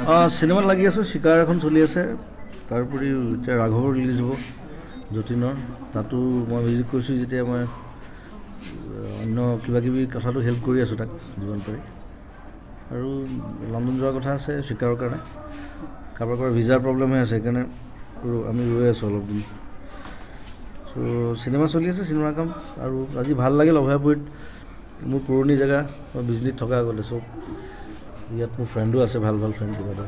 চিনেমাত লাগি আছোঁ শিকাৰ এখন চলি আছে তাৰোপৰি এতিয়া ৰাঘৱৰ ৰিলিজ হ'ব যতীনৰ তাতো মই ভিজিট কৰিছোঁ যেতিয়া মই অন্য কিবা কিবি কথাটো হেল্প কৰি আছোঁ তাক যিমান পাৰি আৰু লণ্ডন যোৱাৰ কথা আছে শিকাৰৰ কাৰণে কাৰোবাৰ ভিজাৰ প্ৰব্লেম হৈ আছে সেইকাৰণে আমি ৰৈ আছোঁ অলপ দিন চ' চিনেমা চলি আছে চিনেমাৰ কাম আৰু আজি ভাল লাগিল অভয়াপুৰীত মোৰ পুৰণি জেগা মই বিজনীত থকা আগতে চব ইয়াত মোৰ ফ্ৰেণ্ডো আছে ভাল ভাল ফ্ৰেণ্ড কিবা এটা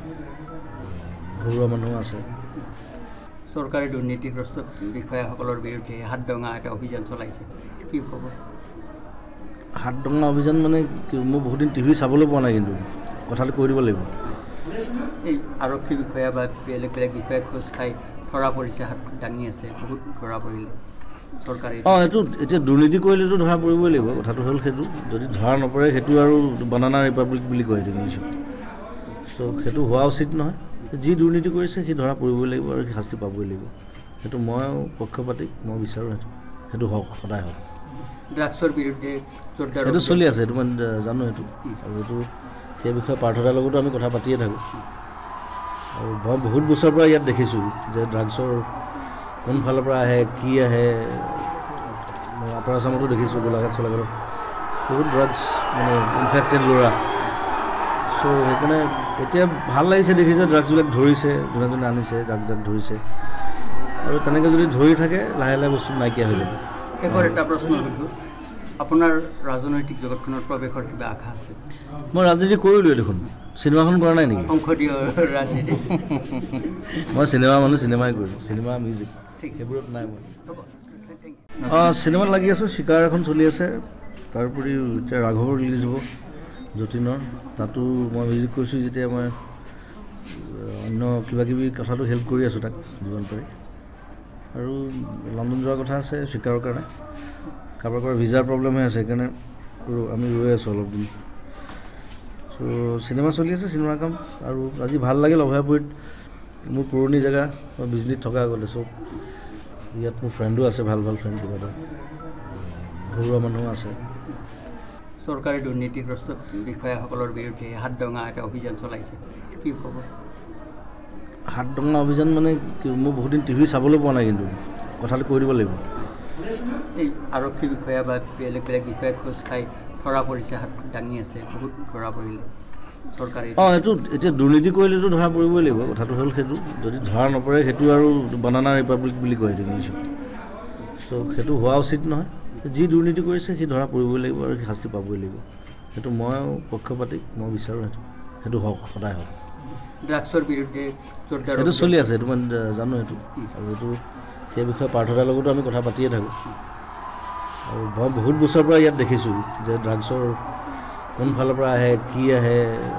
ঘৰুৱা মানুহো আছে চৰকাৰী দুৰ্নীতিগ্ৰস্ত বিষয়াসকলৰ বিৰুদ্ধে হাত দঙা এটা অভিযান চলাইছে কি ক'ব হাত দঙা অভিযান মানে মই বহুত দিন টিভি চাবলৈ পোৱা নাই কিন্তু কথাটো কৈ দিব লাগিব এই আৰক্ষী বিষয়া বা বেলেগ বেলেগ বিষয়া খোজ খাই ধৰা পৰিছে হাত দাঙি আছে বহুত ধৰা পৰিলে চৰকাৰী এইটো এতিয়া দুৰ্নীতি কৰিলেতো ধৰা পৰিবই লাগিব কথাটো হ'ল সেইটো যদি ধৰা নপৰে সেইটো আৰু বানানা ৰিপাব্লিক বুলি কয় সেইটো নিশ্চয় চ' সেইটো হোৱা উচিত নহয় যি দুৰ্নীতি কৰিছে সি ধৰা পৰিবই লাগিব আৰু সি শাস্তি পাবই লাগিব সেইটো মই পক্ষপাতিক মই বিচাৰোঁ সেইটো হওক সদায় হওক ড্ৰাগছৰ বিৰুদ্ধে সেইটো চলি আছে এইটো মই জানো সেইটো আৰু এইটো সেই বিষয়ে পাৰ্থদাৰ লগতো আমি কথা পাতিয়ে থাকোঁ আৰু মই বহুত বছৰৰ পৰা ইয়াত দেখিছোঁ যে ড্ৰাগছৰ কোনফালৰ পৰা আহে কি আহে মই আপাৰ আছামতো দেখিছোঁ গোলাঘাট চোলাঘাটত বহুত ড্ৰাগছ মানে ইনফেক্টেড ল'ৰা চ' সেইকাৰণে এতিয়া ভাল লাগিছে দেখিছে ড্ৰাগছবিলাক ধৰিছে যোনে যোনে আনিছে যাক যাক ধৰিছে আৰু তেনেকৈ যদি ধৰি থাকে লাহে লাহে বস্তু নাইকিয়া হৈ যাব শেষৰ এটা প্ৰশ্ন সুধোঁ আপোনাৰ ৰাজনৈতিক জগতখনত প্ৰৱেশৰ কিবা আশা আছে মই ৰাজনীতি কৰিলোঁৱে দেখোন চিনেমাখন কৰা নাই নেকি সংসদীয় ৰাজনীতি মই চিনেমা মানুহ চিনেমাই কৰিলোঁ চিনেমা মিউজিক সেইবোৰত নাই মই চিনেমাত লাগি আছোঁ শিকাৰ এখন চলি আছে তাৰোপৰি এতিয়া ৰাঘৱৰ ৰিলিজ হ'ব যতীনৰ তাতো মই ভিজিট কৰিছোঁ যেতিয়া মই অন্য কিবা কিবি কথাটো হেল্প কৰি আছোঁ তাক যিমান পাৰি আৰু লণ্ডন যোৱাৰ কথা আছে শিকাৰৰ কাৰণে কাৰোবাৰ ভিজাৰ প্ৰব্লেম হৈ আছে সেইকাৰণে আমি ৰৈ আছোঁ অলপ দিন চ' চিনেমা চলি আছে চিনেমাৰ কাম আৰু আজি ভাল লাগিল অভয়াপুৰীত মোৰ পুৰণি জেগা মই বিজনীত থকা আগতে চব ইয়াত মোৰ ফ্ৰেণ্ডো আছে ভাল ভাল ফ্ৰেণ্ড কিবা এটা ঘৰুৱা মানুহো আছে চৰকাৰী দুৰ্নীতিগ্ৰস্ত বিষয়াসকলৰ বিৰুদ্ধে হাত দঙা এটা অভিযান চলাইছে কি ক'ব হাত দঙা অভিযান মানে মই বহুত দিন টিভি চাবলৈ পোৱা নাই কিন্তু কথাটো কৈ দিব লাগিব এই আৰক্ষী বিষয়া বা বেলেগ বেলেগ বিষয়া খোজ খাই ধৰা পৰিছে হাত দাঙি আছে বহুত ধৰা পৰিলে চৰকাৰী এইটো এতিয়া দুৰ্নীতি কৰিলেতো ধৰা পৰিবই লাগিব কথাটো হ'ল সেইটো যদি ধৰা নপৰে সেইটো আৰু বানানা ৰিপাব্লিক বুলি কয় সেইটো নিশ্চয় চ' সেইটো হোৱা উচিত নহয় যি দুৰ্নীতি কৰিছে সি ধৰা পৰিবই লাগিব আৰু সি শাস্তি পাবই লাগিব সেইটো মই পক্ষপাতিক মই বিচাৰোঁ সেইটো হওক সদায় হওক ড্ৰাগছৰ বিৰুদ্ধে সেইটো চলি আছে এইটো মই জানো সেইটো আৰু এইটো সেই বিষয়ে পাৰ্থদাৰ লগতো আমি কথা পাতিয়ে থাকোঁ আৰু মই বহুত বছৰৰ পৰা ইয়াত দেখিছোঁ যে ড্ৰাগছৰ কোনফালৰ পৰা আহে কি আহে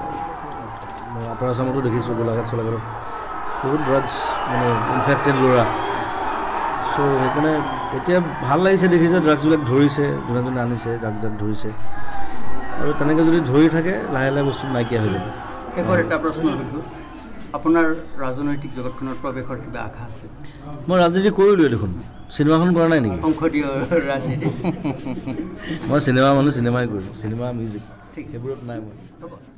মই আপাৰ আছামতো দেখিছোঁ গোলাঘাট চোলাঘাটত বহুত ড্ৰাগছ মানে ইনফেক্টেড ল'ৰা চ' সেইকাৰণে এতিয়া ভাল লাগিছে দেখিছে ড্ৰাগছবিলাক ধৰিছে যোনে যোনে আনিছে যাক যাক ধৰিছে আৰু তেনেকৈ যদি ধৰি থাকে লাহে লাহে বস্তু নাইকিয়া হৈ যাব শেষৰ এটা প্ৰশ্ন সুধোঁ আপোনাৰ ৰাজনৈতিক জগতখনত প্ৰৱেশৰ কিবা আশা আছে মই ৰাজনীতি কৰিলোঁৱে দেখোন চিনেমাখন কৰা নাই নেকি সংসদীয় ৰাজনীতি মই চিনেমা মানুহ চিনেমাই কৰিলোঁ চিনেমা মিউজিক সেইবোৰত নাই মই